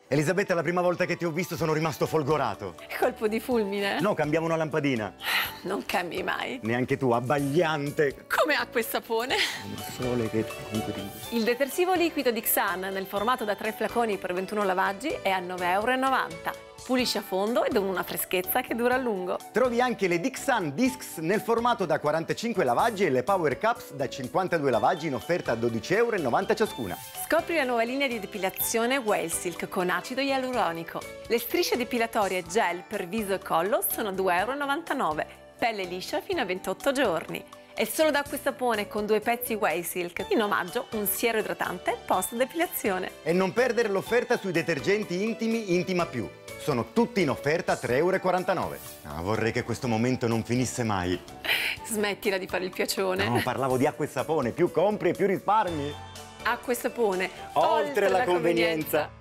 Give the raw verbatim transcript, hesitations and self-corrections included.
Elisabetta, la prima volta che ti ho visto sono rimasto folgorato. Colpo di fulmine? No, cambiamo una lampadina. Non cambi mai. Neanche tu, abbagliante. Come acqua e sapone. Il sole che comunque ti... Il detersivo liquido di Xan nel formato da tre flaconi per ventuno lavaggi è a nove e novanta euro. Pulisce a fondo ed ha una freschezza che dura a lungo. Trovi anche le Dixan Discs nel formato da quarantacinque lavaggi e le Power Cups da cinquantadue lavaggi in offerta a dodici e novanta euro ciascuna. Scopri la nuova linea di depilazione Whale Silk con acido ialuronico. Le strisce depilatorie gel per viso e collo sono due e novantanove euro. Pelle liscia fino a ventotto giorni. E solo da acqua e sapone con due pezzi Whale Silk. In omaggio un siero idratante post depilazione. E non perdere l'offerta sui detergenti intimi Intima Più. Sono tutti in offerta a tre e quarantanove euro. Ah, vorrei che questo momento non finisse mai. Smettila di fare il piacione. No, parlavo di acqua e sapone. Più compri e più risparmi. Acqua e sapone. Oltre, Oltre la, la convenienza. convenienza.